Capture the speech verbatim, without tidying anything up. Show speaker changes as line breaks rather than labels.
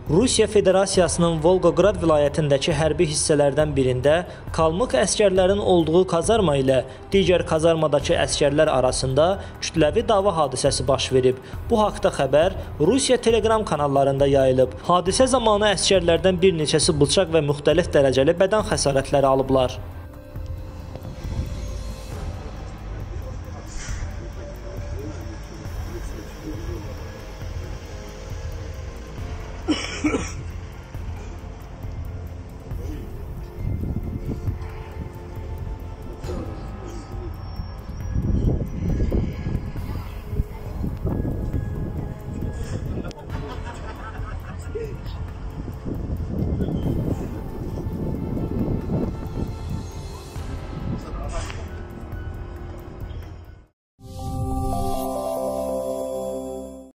Rusiya Federasiyasının Volqograd vilayətindəki hərbi hissələrdən birində Kalmıq əsgərlərin olduğu kazarma ilə digər kazarmadakı əsgərlər arasında kütləvi dava hadisəsi baş verib. Bu haqda xəbər Rusiya Telegram kanallarında yayılıb. Hadisə zamanı əsgərlərdən bir neçəsi bıçaq və müxtəlif dərəcəli bədən xəsarətləri alıblar.
Ugh.